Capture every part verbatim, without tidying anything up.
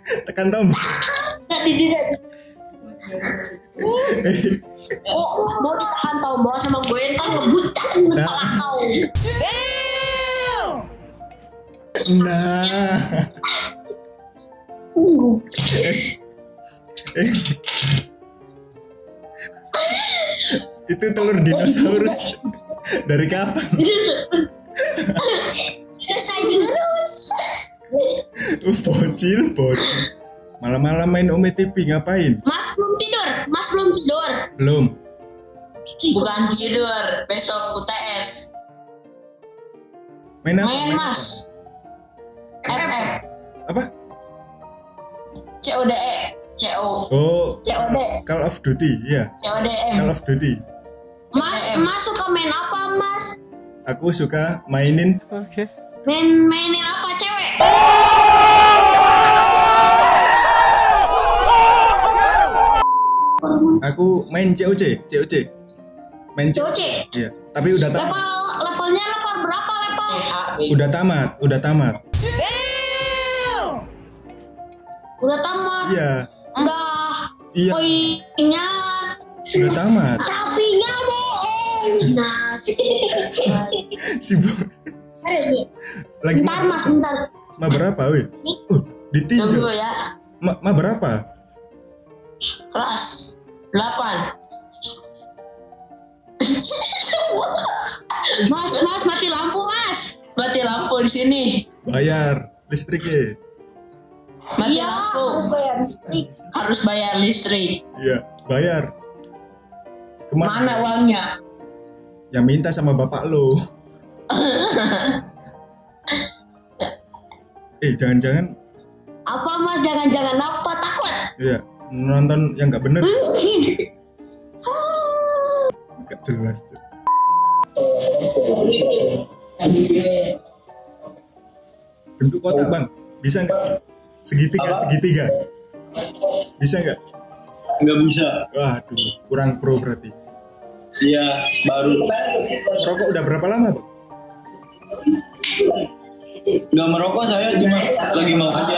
Tekan tombol. Tidak tidak. Oh, mau ditahan tombol sama gue ntar ngebutak kepala kau. Nah. Itu telur dinosaurus. Dari kapan? Dinosaurus. Uh, bocil, bocil. Malam-malam main Ome T V ngapain? Mas belum tidur, Mas belum tidur. Belum. Bukan tidur, besok U T S. Main apa? Main Mas. F F. Apa? C O D E. C O. Oh. C O D. Call of Duty, iya. C O D M. Call of Duty. Mas, Mas suka main apa, Mas? Aku suka mainin. Oke. Okay. Main mainin apa, cewek? Aku main C O C, C O C. Main C O C. Iya, tapi udah tamat. Level levelnya level berapa level? Udah tamat, udah tamat. Udah tamat. Iya. Enggak. Iya. Poinnya Udah tamat. tapinya bohong. Nah. Sibuk. Lagi Bentar, Mas, bentar. Ma berapa, weh? Uh, ditinggal. Tunggu ya. Ma, ma berapa? Kelas delapan. Mas, Mas mati lampu, Mas. Mati lampu di sini. Bayar listriknya. Mati Iya, lampu. harus bayar listrik. Harus bayar listrik. Iya, bayar. Kemana? Mana uangnya? Yang minta sama bapak lo. Eh, jangan-jangan. Apa, Mas? Jangan-jangan apa? Takut? Iya, nonton yang nggak bener. Nggak jelas. Bentuk kotak, Bang. Bisa nggak? Segitiga, Apa? segitiga. Bisa nggak? Nggak bisa. Waduh, kurang pro berarti. Iya, baru. Merokok udah berapa lama, Bang? Nggak merokok, saya cuma lagi mau aja.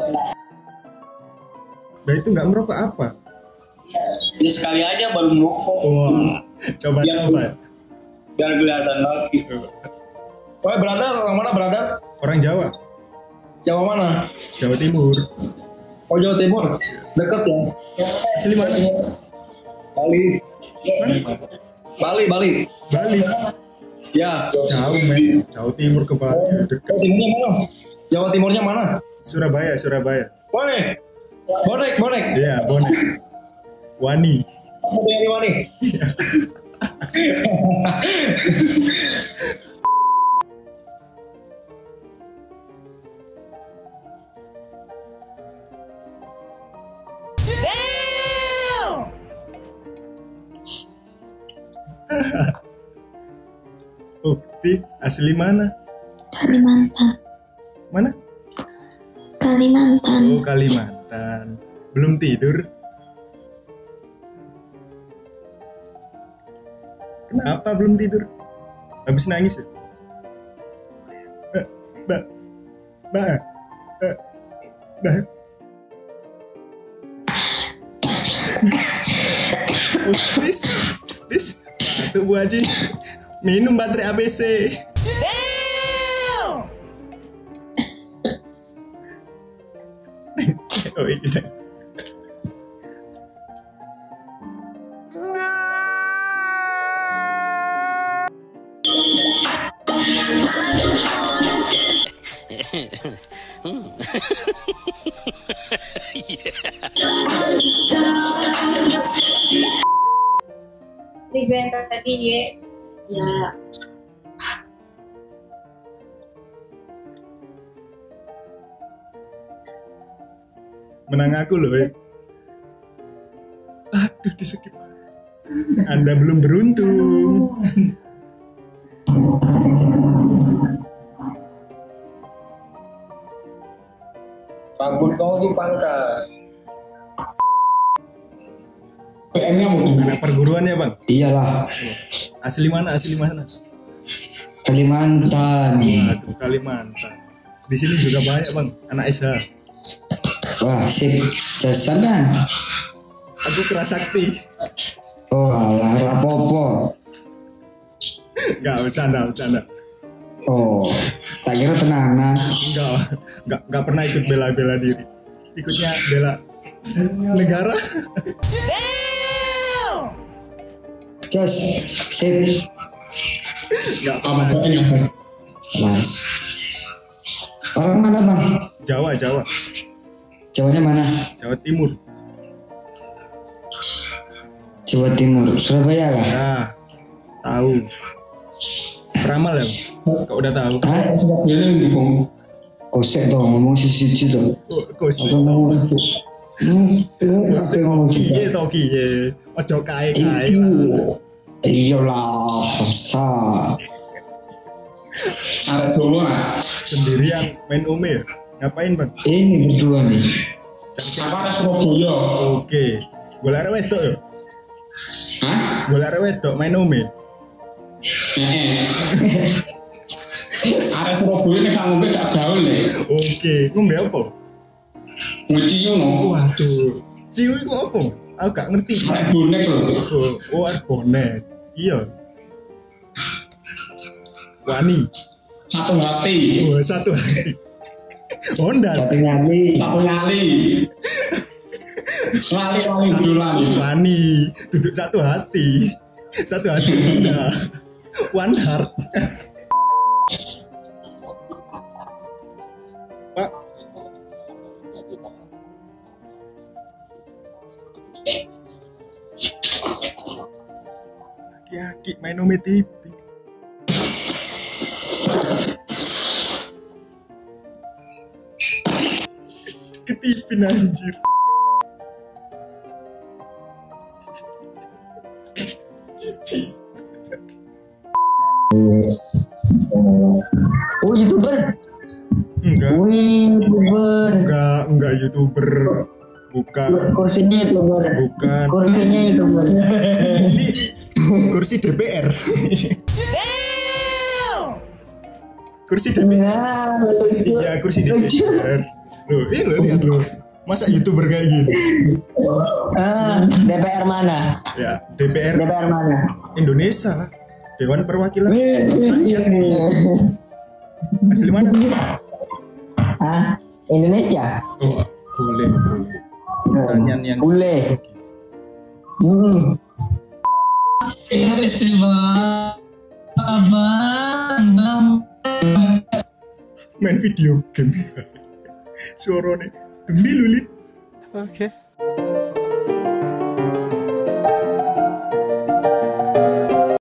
Nah itu nggak merokok apa? Ya sekali aja baru merokok. Wah, coba-coba. Biar kelihatan lagi. Wah, brother, orang mana, brother? Orang Jawa, Jawa mana? Jawa Timur. Oh, Jawa Timur. Deket ya? Asli mana? Bali. Mana? Bali, Bali. Bali. Ya. Jauh, men. Jawa Timur ke Bali, dekat. Jawa Timurnya mana? Jawa Timurnya mana? Surabaya, Surabaya. Bonek. Bonek, bonek. Iya, bonek. Wani. Apa dari Wani? Ukti, asli mana? Kalimantan. Mana? Kalimantan. Oh, Kalimantan. Belum tidur? Kenapa belum tidur? Habis nangis ya? Eh, Mbak. Mbak. Eh, Mbak. Oh, Tis. Tis. Tuh Bu Haji. Minum baterai A B C. Oh iya. Di band tadi ya. Ya. Menang aku loh, eh. Aduh, di skip. Anda belum beruntung. Rambut kau dipangkas. Anak perguruan ya, Bang? Iyalah, Asli mana? Asli mana? Kalimantan. Aduh, Kalimantan. Di sini juga banyak, Bang, anak S H. Wah, sip. Jasan kan? Aku keras sakti. Oh, alah, rapopo. Enggak, bercanda, bercanda. Oh, tak kira tenanan. Enggak, enggak, enggak pernah ikut bela-bela diri. Ikutnya bela negara. Jos, sip. Enggak pernah. Mas. Orang mana bang? Jawa, Jawa, Jawanya mana? Jawa Timur. Jawa Timur, Surabaya lah. Nah, tahu. Peramal ya? Kau udah tahu? Hah? Kosek toh ngomong sisi toh. Oh, kau sih. Atau ngomong sisi. Hmm, apa yang ngomong kita? Kiye toh kiye. Ojo kae kae. Iyalah, sa. Arek Jawa. Sendirian main ume ya? Ngapain bang? Ini berdua nih. Apa arek Surabaya? Oke. Gue arek wedok ya? Hah? Gue arek wedok main ume. Heeh. Arek Surabaya nek gak ngombe gak gaul le. Oke. Ngombe apa? Nguci ngono. Waduh. Ciu itu apa? Aku gak ngerti. Arek bonek lho. Oh, oh arek bonek. Iya. Wani. Satu hati. Oh, satu hati. Honda. Satu nyali. Satu nyali. Lali lali dulu lali. Wani. Duduk satu hati. Satu hati Honda. One heart. Pak. Aki-aki main Ome T V. Ketipin anjir. Oh, YouTuber. Enggak, Wih, YouTuber. enggak, enggak YouTuber. Bukan, Kursinya YouTuber. bukan. Kursinya YouTuber. Ini kursi D P R. Kursi D P R. Nah, Iya, kursi D P R. Loh, ini lo lihat lo. Masa YouTuber kayak gini? ah, D P R mana? Ya, D P R D P R mana? Indonesia. Dewan Perwakilan Rakyat. Asli mana? Hah? Indonesia? Oh, boleh, boleh. Pertanyaan yang Boleh. Hmm. Ingat istimewa abang. main video game. Suaranya demi lulit. Oke.